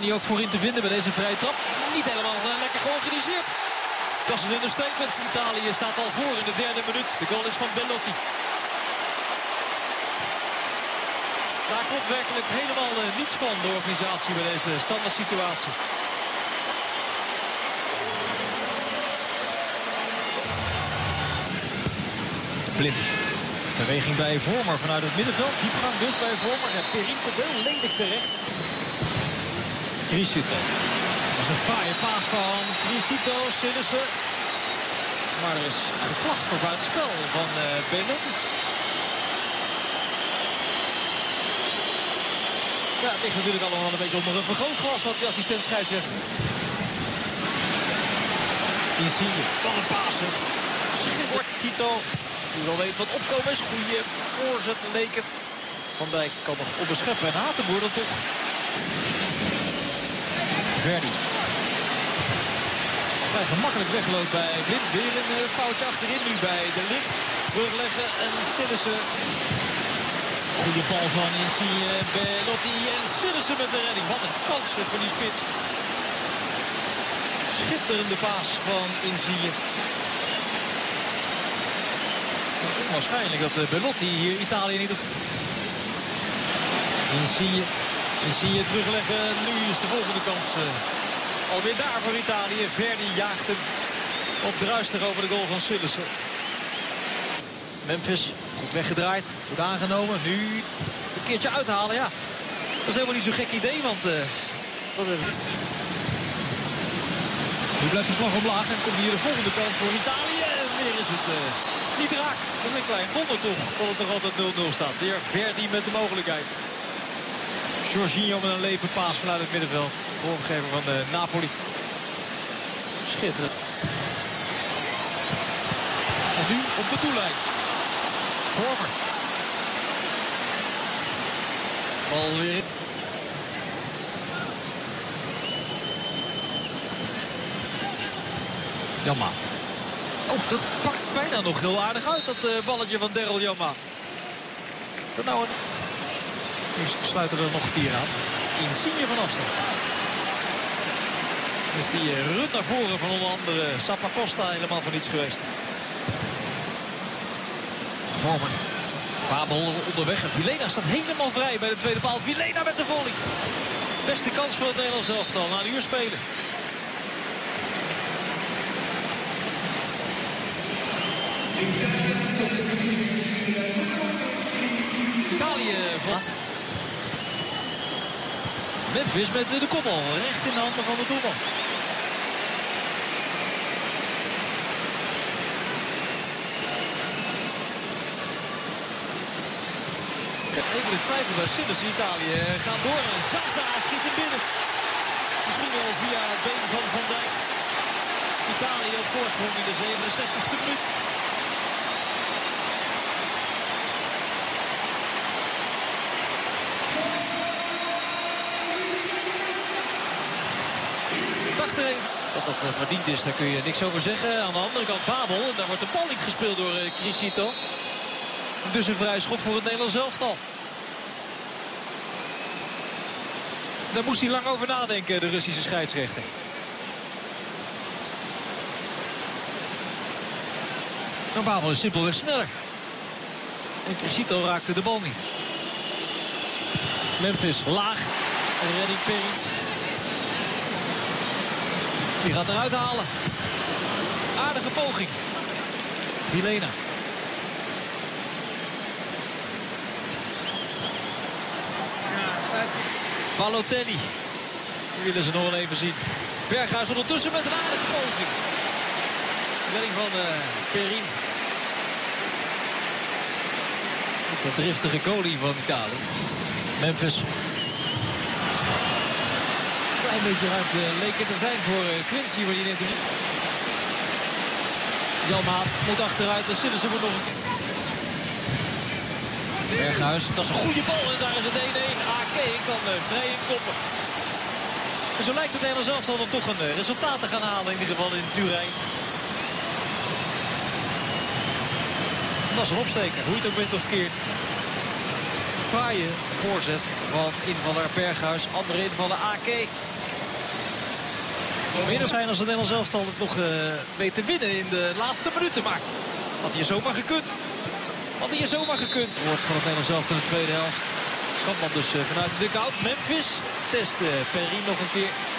Bernie ook voorin te vinden bij deze vrije trap. Niet helemaal lekker georganiseerd. Dat is een understatement. Italië staat al voor in de derde minuut. De goal is van Belotti. Daar komt werkelijk helemaal niets van, de organisatie bij deze standaard situatie. Blind. Beweging bij Vormer vanuit het middenveld. Diepgang dus bij Vormer. En Perin komt heel lelijk terecht. Criscito. Dat is een fraaie paas van Criscito. Sillissen. Maar er is gevlacht voor buitenspel van Belotti. Ja, het ligt natuurlijk allemaal een beetje onder een vergrootglas wat die assistent scheidsrechter. Insigne. Van een Pasen. Schitterend. Tito. Die wel weet wat opkomen is. Goeie voorzet leek het. Van Dijk kan nog onderscheppen en Hatenboer dan toch. Verdi. Vrij gemakkelijk weggelopen bij Blind. Weer een foutje achterin nu bij de Ligt. Terugleggen en Sillissen. Goede bal van Insigne, Belotti en Sillissen met de redding. Wat een kans voor die spits. Schitterende paas van Insigne. Waarschijnlijk dat Belotti hier Italië niet op... Insigne terugleggen. Nu is de volgende kans alweer daar voor Italië. Verdi jaagt hem op druistig over de goal van Sillissen. Memphis, goed weggedraaid, goed aangenomen. Nu een keertje uithalen, ja. Dat is helemaal niet zo'n gek idee, want... Nu blijft de vlag omlaag en komt hier de volgende kans voor Italië. En weer is het niet raak. Dat is een klein wonder toch, dat het nog altijd 0-0 staat. Weer Verdi met de mogelijkheid. Jorginho met een levenpaas vanuit het middenveld. Vormgever van Napoli. Schitterend. En nu op de doellijn. Vormer. Bal weer in. Jamma. Oh, dat pakt bijna nog heel aardig uit, dat balletje van Daryl Jamma. Dat nou een... Nu sluiten er nog 4 aan. Insigne van afstand. Dus die run naar voren van onder andere Zappacosta helemaal voor niets geweest. Vormer. Babel onderweg en Vilena staat helemaal vrij bij de tweede paal. Vilena met de volley. Beste kans voor het Nederlands elftal na een uur spelen. Italië van Memphis met de koppel. Recht in de handen van de doelman. Even de twijfel bij Sillissen. Italië gaat door en Zaza schiet hem binnen. Misschien wel via het been van Van Dijk. Italië op voorsprong in de 67e minuut. Dat dat verdiend is, daar kun je niks over zeggen. Aan de andere kant Babel. En daar wordt de bal niet gespeeld door Criscito. Dus een vrij schop voor het Nederlands elftal. Daar moest hij lang over nadenken, de Russische scheidsrechter. Nou, Babel is simpelweg sneller. En Criscito raakte de bal niet. Memphis laag. En redding Perry. Die gaat eruit halen. Aardige poging. Vilena. Balotelli. Die willen ze nog wel even zien. Berghuis ondertussen met een aardige poging. Redding van Perin. Dat driftige goalie van Italië. Memphis. Een beetje ruimte leek het te zijn voor Quincy, waar je net niet. Jalma moet achteruit en Sillissen moet nog een keer. Berghuis, dat is een goede bal en daar is het 1-1. AK kan vrij in koppen. En zo lijkt het Nederlands elftal dan toch een resultaat te gaan halen, in ieder geval in Turijn. Dat is een opsteker, hoe je het ook bent of keert. Fraaie voorzet van invaller Berghuis, andere invaller AK. zou meer zijn als het Nederlands elftal het nog weet te winnen in de laatste minuten. Maar had hier zomaar gekund. Had hier zomaar gekund. Wordt van het Nederlands elftal in de tweede helft. Kan dan dus vanuit de dugout. Memphis test Perry nog een keer.